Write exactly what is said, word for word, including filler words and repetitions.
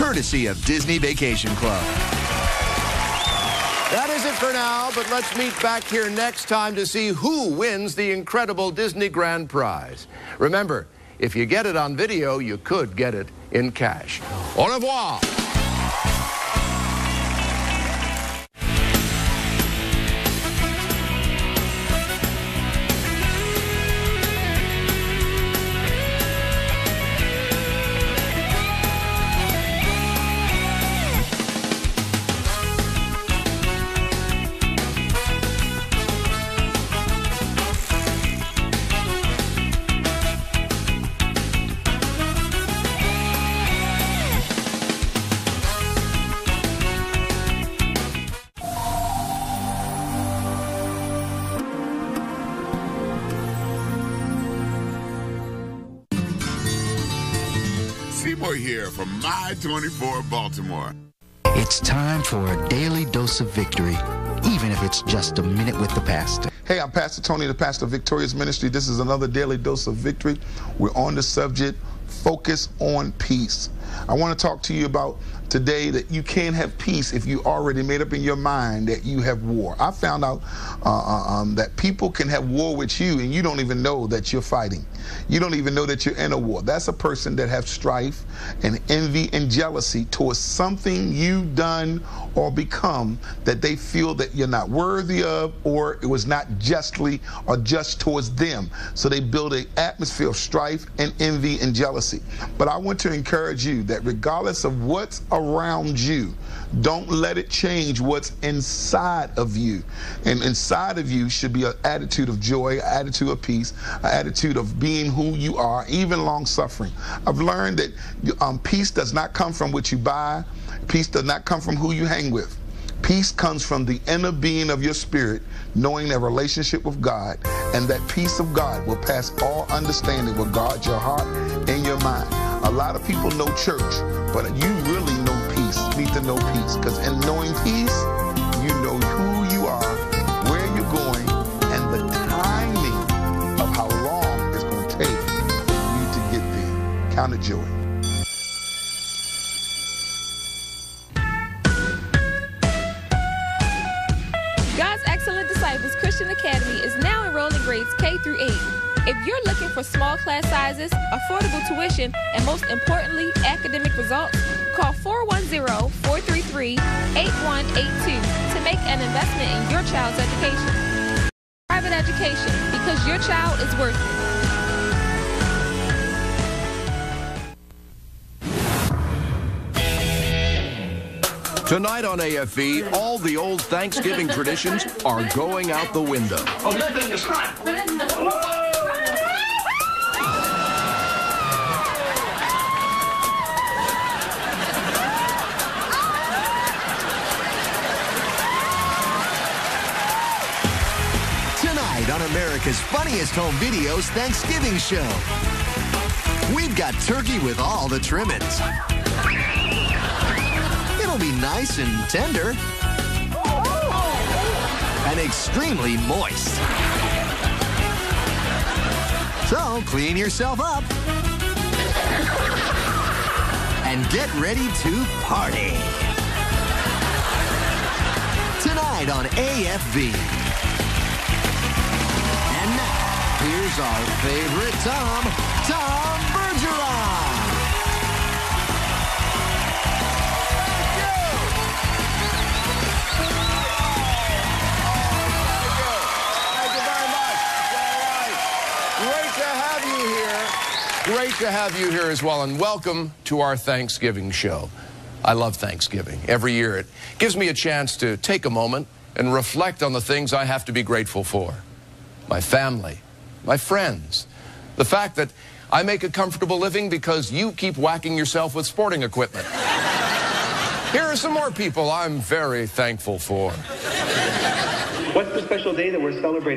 courtesy of Disney Vacation Club. That is it for now, but let's meet back here next time to see who wins the incredible Disney Grand Prize. Remember, if you get it on video, you could get it in cash. Au revoir. Here from My twenty-four Baltimore. It's time for a daily dose of victory, even if it's just a minute with the pastor. Hey, I'm Pastor Tony, the pastor of Victorious Ministry. This is another daily dose of victory. We're on the subject, focus on peace. I want to talk to you about today that you can't have peace if you already made up in your mind that you have war. I found out uh, um, that people can have war with you and you don't even know that you're fighting. You don't even know that you're in a war. That's a person that has strife and envy and jealousy towards something you've done or become that they feel that you're not worthy of, or it was not justly or just towards them. So they build an atmosphere of strife and envy and jealousy. But I want to encourage you that regardless of what's around you, don't let it change what's inside of you. And inside of you should be an attitude of joy, an attitude of peace, an attitude of being who you are, even long-suffering. I've learned that um, peace does not come from what you buy. Peace does not come from who you hang with. Peace comes from the inner being of your spirit, knowing that relationship with God, and that peace of God will pass all understanding, will guard your heart and your mind. A lot of people know church, but you really know peace, need to know peace, because in knowing peace, you know who you are, where you're going, and the timing of how long it's going to take for you to get there. Count it joy. God's Excellent Disciples Christian Academy is now enrolling grades K through eight. If you're looking for small class sizes, affordable tuition, and most importantly, academic results, call four one zero, four three three, eight one eight two to make an investment in your child's education. Private education, because your child is worth it. Tonight on A F V, all the old Thanksgiving traditions are going out the window. Oh, that thing is hot. Tonight on America's Funniest Home Videos Thanksgiving Show, we've got turkey with all the trimmings. It'll be nice and tender and extremely moist. So clean yourself up and get ready to party. Tonight on A F V. And now, here's our favorite Tom, Tom Bergeron. Great to have you here as well, and welcome to our Thanksgiving show. I love Thanksgiving. Every year it gives me a chance to take a moment and reflect on the things I have to be grateful for. My family, my friends, the fact that I make a comfortable living because you keep whacking yourself with sporting equipment. Here are some more people I'm very thankful for. What's the special day that we're celebrating?